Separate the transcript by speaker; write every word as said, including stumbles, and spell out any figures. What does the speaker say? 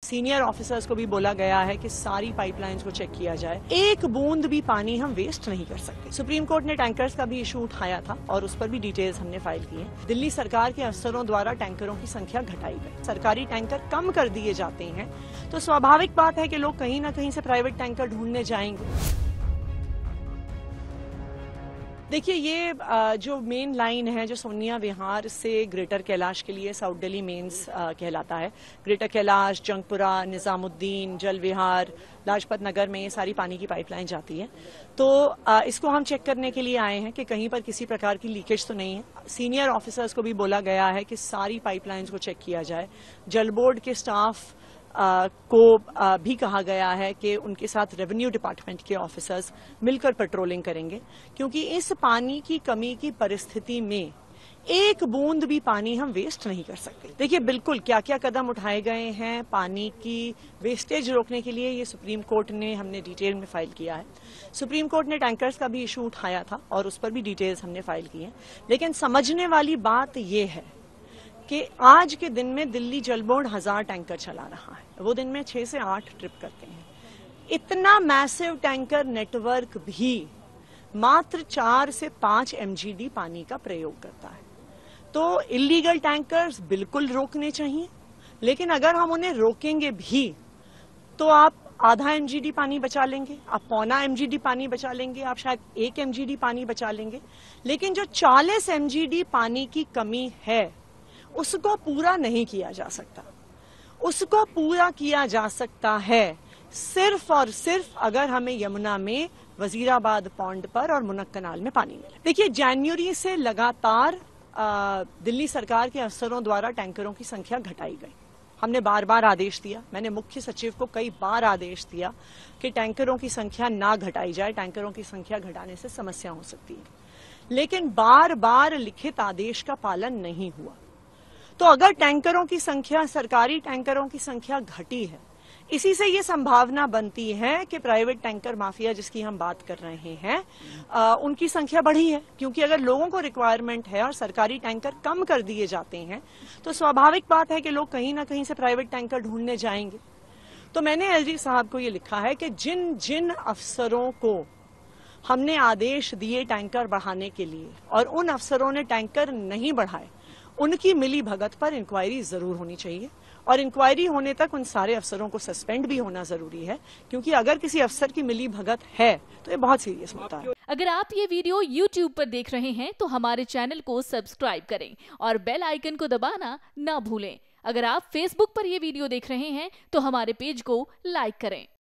Speaker 1: Senior officers को भी बोला गया है कि सारी पाइपलाइंस को चेक किया जाए। एक बूंद भी पानी हम वेस्ट नहीं कर सकते। सुप्रीम कोर्ट ने टैंकर्स का भी इशू उठाया था और उस पर भी डिटेल्स हमने फाइल की है। दिल्ली सरकार के अफसरों द्वारा टैंकरों की संख्या घटाई गई, सरकारी टैंकर कम कर दिए जाते हैं, तो स्वाभाविक बात है कि लोग कहीं ना कहीं से प्राइवेट टैंकर ढूंढने जाएंगे। देखिए, ये जो मेन लाइन है जो सोनिया विहार से ग्रेटर कैलाश के लिए साउथ दिल्ली मेंस कहलाता है, ग्रेटर कैलाश, जंगपुरा, निजामुद्दीन, जल विहार, लाजपत नगर में ये सारी पानी की पाइपलाइन जाती है। तो इसको हम चेक करने के लिए आए हैं कि कहीं पर किसी प्रकार की लीकेज तो नहीं है। सीनियर ऑफिसर्स को भी बोला गया है कि सारी पाइपलाइंस को चेक किया जाए। जल बोर्ड के स्टाफ Uh, को uh, भी कहा गया है कि उनके साथ रेवेन्यू डिपार्टमेंट के ऑफिसर्स मिलकर पेट्रोलिंग करेंगे, क्योंकि इस पानी की कमी की परिस्थिति में एक बूंद भी पानी हम वेस्ट नहीं कर सकते। देखिए, बिल्कुल क्या क्या कदम उठाए गए हैं पानी की वेस्टेज रोकने के लिए, ये सुप्रीम कोर्ट ने हमने डिटेल में फाइल किया है। सुप्रीम कोर्ट ने टैंकर्स का भी इशू उठाया था और उस पर भी डिटेल्स हमने फाइल की है। लेकिन समझने वाली बात यह है कि आज के दिन में दिल्ली जल बोर्ड हजार टैंकर चला रहा है। वो दिन में छह से आठ ट्रिप करते हैं। इतना मैसिव टैंकर नेटवर्क भी मात्र चार से पांच एमजीडी पानी का प्रयोग करता है। तो इलीगल टैंकर्स बिल्कुल रोकने चाहिए, लेकिन अगर हम उन्हें रोकेंगे भी तो आप आधा एमजीडी पानी बचा लेंगे, आप पौना एमजीडी पानी बचा लेंगे, आप शायद एक एमजीडी पानी बचा लेंगे, लेकिन जो चालीस एमजीडी पानी की कमी है उसको पूरा नहीं किया जा सकता। उसको पूरा किया जा सकता है सिर्फ और सिर्फ अगर हमें यमुना में वजीराबाद पौंड पर और मुनक कनाल में पानी मिले। देखिए, जनवरी से लगातार आ, दिल्ली सरकार के अफसरों द्वारा टैंकरों की संख्या घटाई गई। हमने बार बार आदेश दिया, मैंने मुख्य सचिव को कई बार आदेश दिया कि टैंकरों की संख्या ना घटाई जाए, टैंकरों की संख्या घटाने से समस्या हो सकती है। लेकिन बार बार लिखित आदेश का पालन नहीं हुआ। तो अगर टैंकरों की संख्या, सरकारी टैंकरों की संख्या घटी है, इसी से ये संभावना बनती है कि प्राइवेट टैंकर माफिया जिसकी हम बात कर रहे हैं आ, उनकी संख्या बढ़ी है। क्योंकि अगर लोगों को रिक्वायरमेंट है और सरकारी टैंकर कम कर दिए जाते हैं, तो स्वाभाविक बात है कि लोग कहीं ना कहीं से प्राइवेट टैंकर ढूंढने जाएंगे। तो मैंने एलजी साहब को ये लिखा है कि जिन जिन अफसरों को हमने आदेश दिए टैंकर बढ़ाने के लिए और उन अफसरों ने टैंकर नहीं बढ़ाए, उनकी मिली भगत पर इंक्वायरी जरूर होनी चाहिए और इंक्वायरी होने तक उन सारे अफसरों को सस्पेंड भी होना जरूरी है, क्योंकि अगर किसी अफसर की मिली भगत है तो ये बहुत सीरियस होता है।
Speaker 2: अगर आप ये वीडियो यूट्यूब पर देख रहे हैं तो हमारे चैनल को सब्सक्राइब करें और बेल आइकन को दबाना ना भूलें। अगर आप फेसबुक पर ये वीडियो देख रहे हैं तो हमारे पेज को लाइक करें।